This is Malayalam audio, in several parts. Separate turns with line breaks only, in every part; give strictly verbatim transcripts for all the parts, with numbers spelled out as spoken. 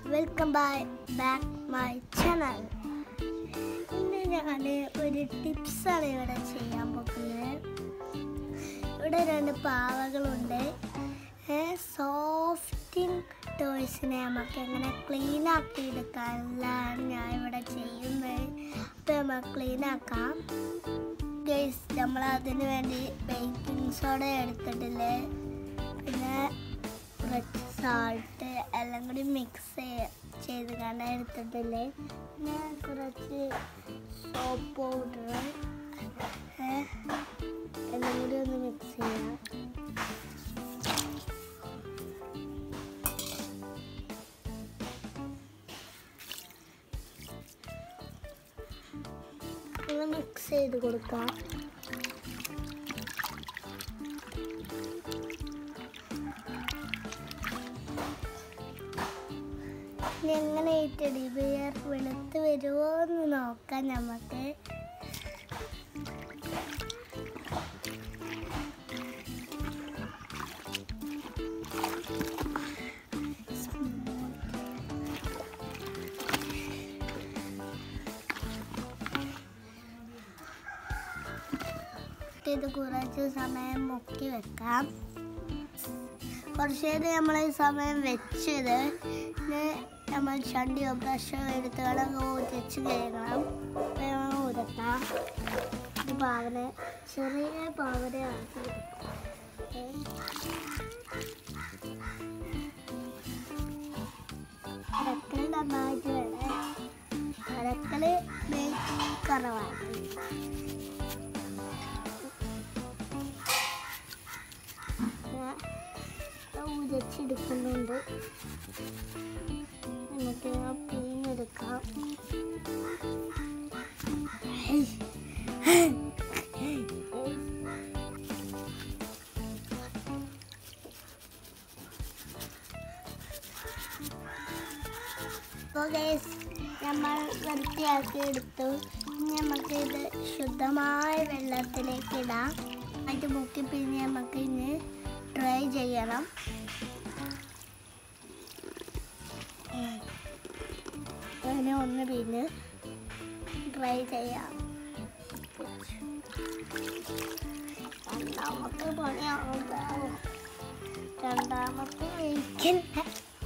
Welcome back my channel. ഇന്ന് ഞാൻ ഒരു ടിപ്സാണ് ഇവിടെ ചെയ്യാൻ പോകുന്നത്. ഇവിടെ രണ്ട് പാവകളുണ്ട്. സോഫ്റ്റിംഗ് ടോയ്സിനെ നമുക്ക് എങ്ങനെ ക്ലീൻ ആക്കി എടുക്കാനാണ് ഞാൻ ഇവിടെ ചെയ്യുന്നത്. അപ്പോൾ നമുക്ക് ക്ലീൻ ആക്കാം. ഗൈസ്, നമ്മൾ അതിന് വേണ്ടി ബേക്കിംഗ് സോഡ എടുത്തിട്ടില്ലേ, പിന്നെ കുറച്ച് സാൾട്ട് എല്ലാം കൂടി മിക്സ് ചെയ്ത് കണ്ട എടുത്തിട്ടില്ലേ, പിന്നെ കുറച്ച് സോപ്പ് പൗഡർ എല്ലാം കൂടി ഒന്ന് മിക്സ് ചെയ്യാം. ഒന്ന് മിക്സ് ചെയ്ത് കൊടുക്കാം. എങ്ങനെ ടെഡി ബിയർ വെളുത്ത് വരുമോ എന്ന് നോക്കാം നമുക്ക്. ഇത് കുറച്ച് സമയം മുക്കി വെക്കാം. കുറച്ച് നേരം നമ്മൾ ഈ സമയം വെച്ചത് നമ്മൾ ചണ്ടിയോ ബ്രഷോ എടുത്ത് കളങ്ങ് ഊറ്റിച്ച് കഴിക്കണം. ഉരക്കാം. ഇത് പാവന ചെറിയ പാവനയാണ്. അരക്കൽ നന്നായിട്ട് വേണം. അരക്കല് കുറവാണ്. ഉരച്ചെടുക്കുന്നുണ്ട്. നമുക്ക് ആ പിഴിഞ്ഞെടുക്കാം. അപ്പോൾ ഗൈസ്, നമ്മൾ വൃത്തിയാക്കി എടുത്തു. ഇനി നമുക്ക് ഇത് ശുദ്ധമായ വെള്ളത്തിലേക്ക് ഇടാം. അതിട്ട് മുക്കി പിഴിഞ്ഞ് നമുക്ക് ഇനി ഡ്രൈ ചെയ്യണം. അതിനെ ഒന്ന് പിന്നെ ഡ്രൈ ചെയ്യാം. രണ്ടാമത്തെ പണിയാവുക. രണ്ടാമത്തെ വെയിക്കില്ല.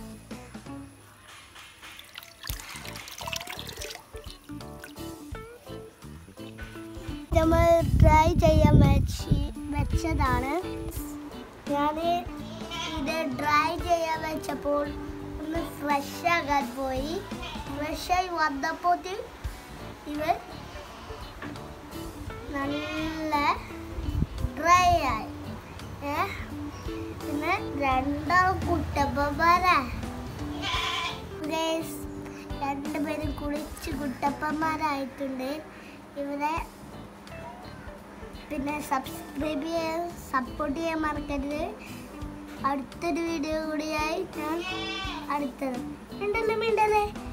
നമ്മൾ ഡ്രൈ ചെയ്യാൻ വെച്ച് വെച്ചതാണ്. ഞാൻ ഇത് ഡ്രൈ ചെയ്യാൻ വെച്ചപ്പോൾ ഒന്ന് ഫ്രഷ് ആകാൻ പോയി. ഫ്രഷായി വന്നപ്പോൾ ഇവ നല്ല ഡ്രൈ ആയി. പിന്നെ രണ്ടാം കുട്ടപ്പന്മാരാ. രണ്ടുപേരും കുളിച്ച് കുട്ടപ്പന്മാരായിട്ടുണ്ട്. ഇവരെ പിന്നെ സബ്സ്ക്രൈബ് ചെയ്യാൻ സപ്പോർട്ട് ചെയ്യാൻ മറക്കരുത്. അടുത്തൊരു വീഡിയോ കൂടിയായി ഞാൻ അടുത്തത് മിണ്ടല്ലേ മിണ്ടല്ലേ